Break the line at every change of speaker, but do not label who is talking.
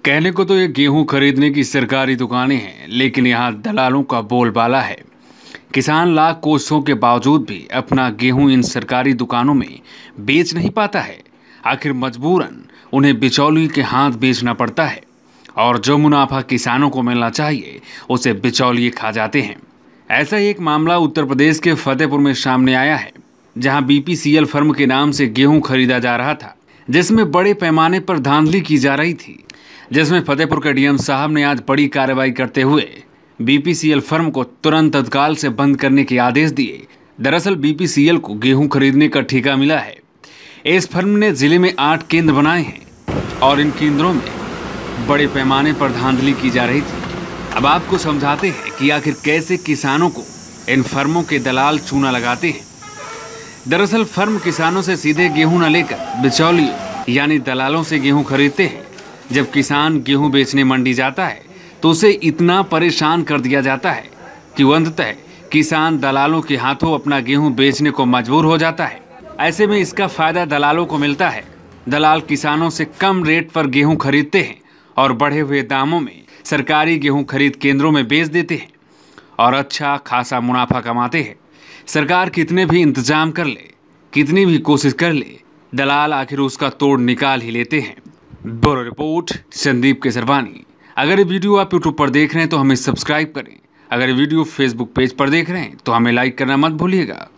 कहने को तो ये गेहूं खरीदने की सरकारी दुकानें हैं, लेकिन यहाँ दलालों का बोलबाला है। किसान लाख कोशिशों के बावजूद भी अपना गेहूं इन सरकारी दुकानों में बेच नहीं पाता है। आखिर मजबूरन उन्हें बिचौलिए के हाथ बेचना पड़ता है और जो मुनाफा किसानों को मिलना चाहिए उसे बिचौलिए खा जाते हैं। ऐसा ही एक मामला उत्तर प्रदेश के फतेहपुर में सामने आया है, जहां बीपीसीएल फर्म के नाम से गेहूं खरीदा जा रहा था, जिसमें बड़े पैमाने पर धांधली की जा रही थी। जिसमें फतेहपुर के डीएम साहब ने आज बड़ी कार्रवाई करते हुए बीपीसीएल फर्म को तुरंत तत्काल से बंद करने के आदेश दिए। दरअसल बीपीसीएल को गेहूं खरीदने का ठेका मिला है। इस फर्म ने जिले में 8 केंद्र बनाए हैं और इन केंद्रों में बड़े पैमाने पर धांधली की जा रही थी। अब आपको समझाते हैं कि आखिर कैसे किसानों को इन फर्मों के दलाल चूना लगाते हैं। दरअसल फर्म किसानों से सीधे गेहूं न लेकर बिचौलियों यानी दलालों से गेहूं खरीदते हैं। जब किसान गेहूं बेचने मंडी जाता है तो उसे इतना परेशान कर दिया जाता है कि वो अंततः किसान दलालों के हाथों अपना गेहूं बेचने को मजबूर हो जाता है। ऐसे में इसका फायदा दलालों को मिलता है। दलाल किसानों से कम रेट पर गेहूं खरीदते हैं और बढ़े हुए दामों में सरकारी गेहूं खरीद केंद्रों में बेच देते हैं और अच्छा खासा मुनाफा कमाते हैं। सरकार कितने भी इंतजाम कर ले, कितनी भी कोशिश कर ले, दलाल आखिर उसका तोड़ निकाल ही लेते हैं। Bureau report, Sandeep Kesarwani. अगर ये वीडियो आप यूट्यूब पर देख रहे हैं तो हमें सब्सक्राइब करें। अगर ये वीडियो फेसबुक पेज पर देख रहे हैं तो हमें लाइक करना मत भूलिएगा।